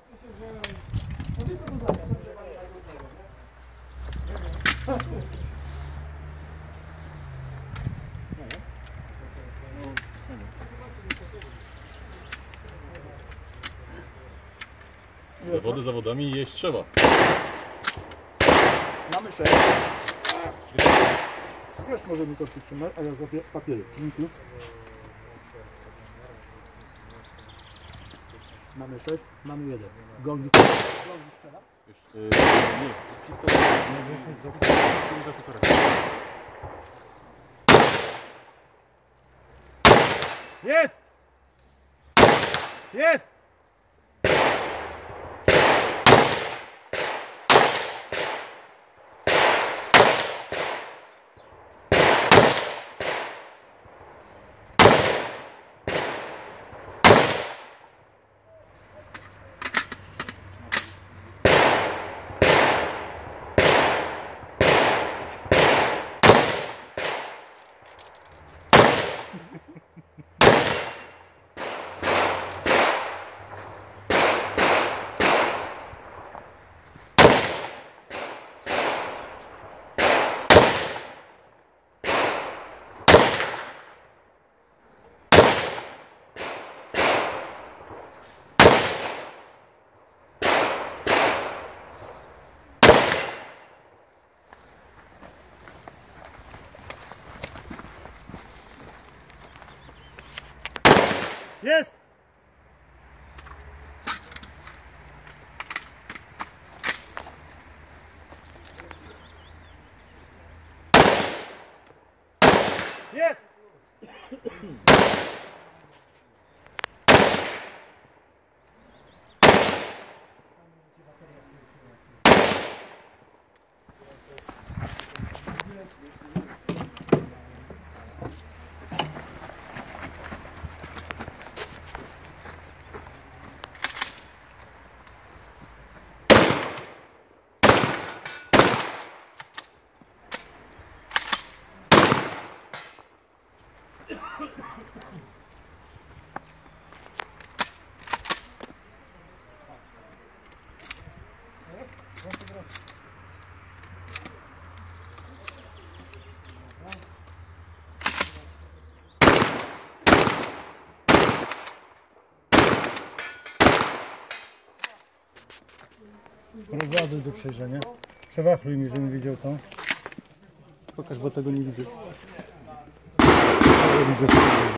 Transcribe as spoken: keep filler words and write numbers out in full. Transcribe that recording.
Zawody zawodami jeść trzeba. Mamy sześć. Wiesz, możemy to przytrzymać, a ja zrobię papiery. Dzięki. Mamy sześć, mamy jeden. Gąbnik. Gąbnik strzela? Już, yy, nie, Jest! Jest! Jest! Jest! Rozładuj do przejrzenia. Przewachluj mi, żebym widział to. Pokaż, bo tego nie widzę. Ale widzę.